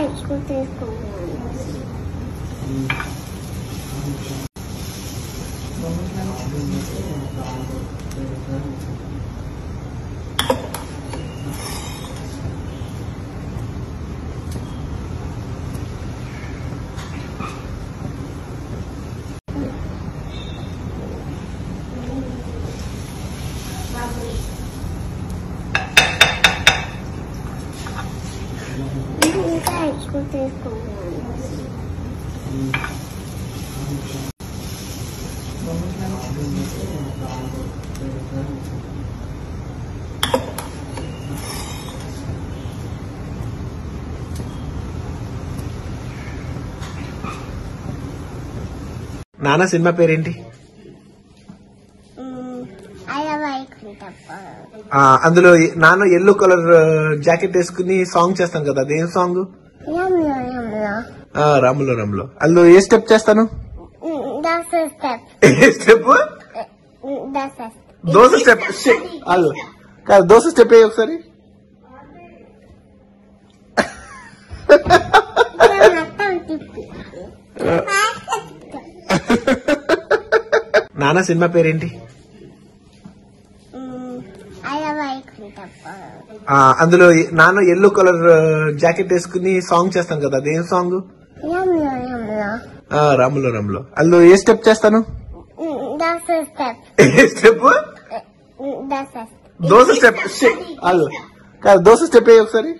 నాన్న సినిమా పేరేంటి? అందులో నాన్న ఎల్లో కలర్ జాకెట్ వేసుకుని సాంగ్ చేస్తాను కదా, అదేం సాంగ్? రాములో రాములో. అందులో ఏ స్టెప్ చేస్తాను? ఏ స్టెప్? దోశ స్టెప్. కాదు, దోశ స్టెప్ ఏ ఒకసారి. నాన్న సినిమా పేరేంటి? అందులో నాన్న ఎల్లో కలర్ జాకెట్ వేసుకుని సాంగ్ చేస్తాను కదా, అదేం సాంగ్? రాములో రాములో. అందులో ఏ స్టెప్ చేస్తాను? ఏ స్టెప్? దోశ స్టెప్. కాదు, దోశ స్టెప్ ఏ ఒకసారి.